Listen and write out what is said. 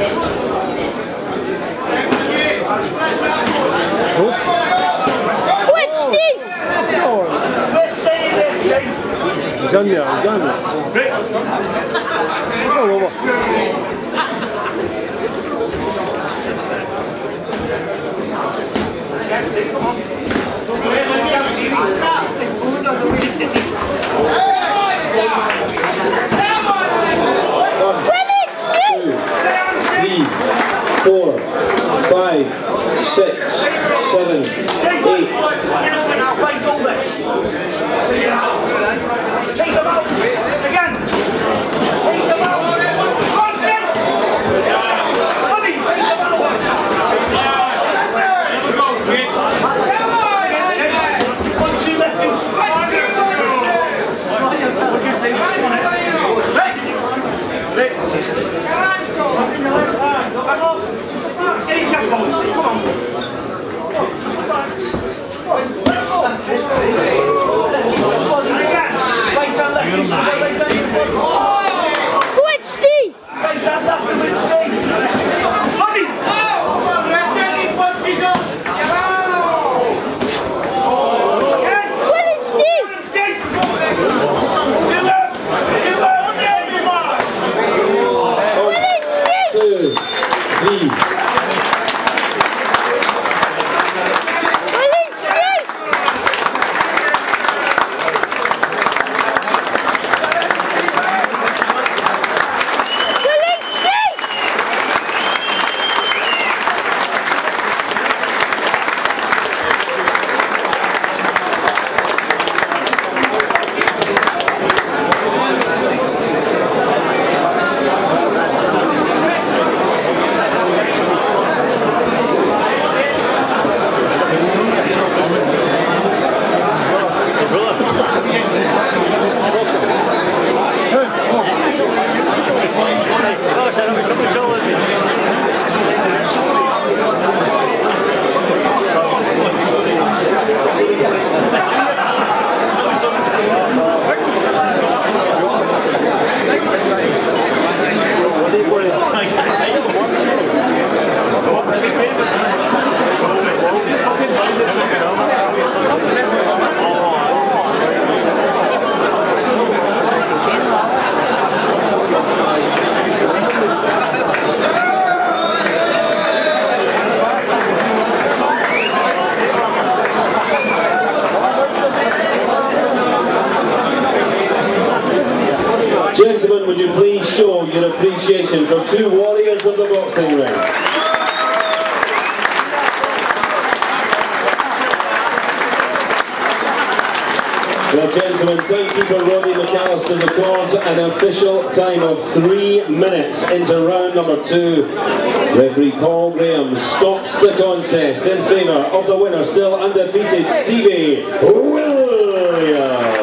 Quick, Steve! He's on there, he's on there. Go over. Come on. Gentlemen, would you please show your appreciation for two warriors of the boxing ring? Well, gentlemen, timekeeper Roddy McAllister records an official time of 3 minutes into round number 2. Referee Paul Graham stops the contest in favour of the winner, still undefeated, Stevie Williams.